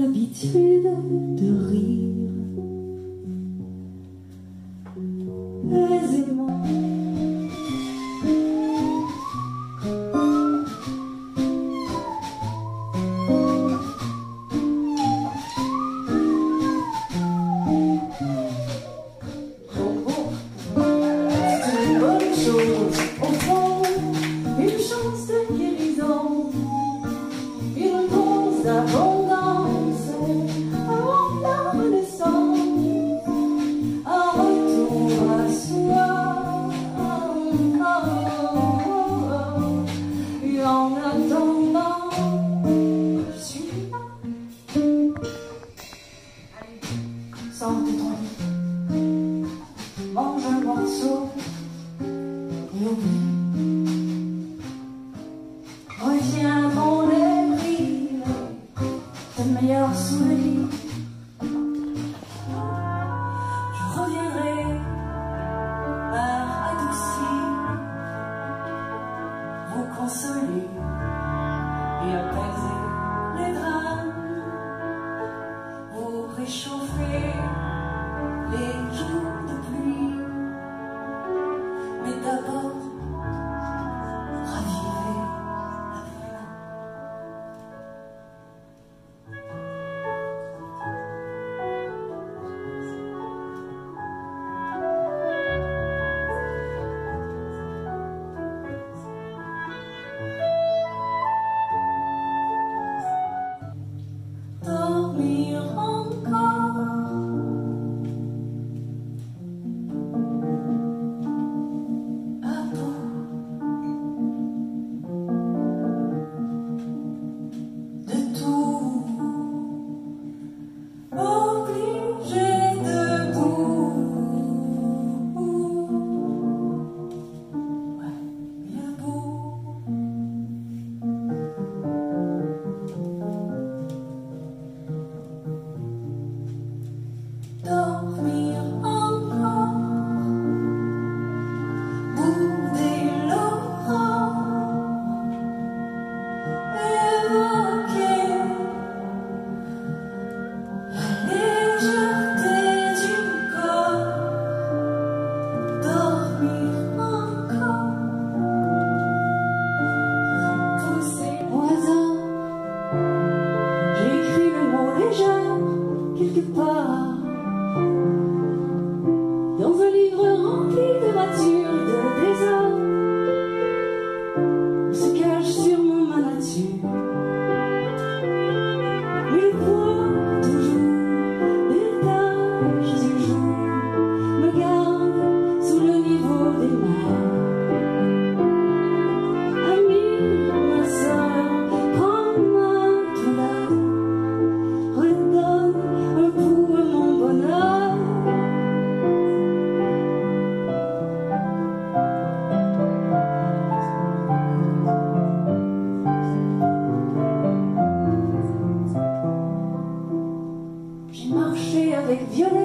l'habitude de rire aisément. Au fond, une chance de guérison, une dose d'abondance avant la renaissance, un retour à soi. Et en attendant, je suis là. Allez, sors de ton lit, mange un morceau. Et oublie, reviens dans les rives, tes meilleurs souvenirs. Je reviendrai à adoucir, vous consoler et apaiser les drames, vous réchauffer les jours de pluie. Mais d'abord, ravivez la flamme. Dormir encore. Dormir encore, bouder l'aurore, évoquer la légèreté du corps. Dormir encore, pousser au hasard. J'ai écrit le mot légère quelque part dans un livre rempli de ratures, de trésors, où se cache sûrement ma nature. Mais le poids toujours des tâches du jour me garde sous le niveau des mers. Amie, ma soeur, prends ma toilette, redonne un coup à mon bonheur. J'ai marché avec Violette.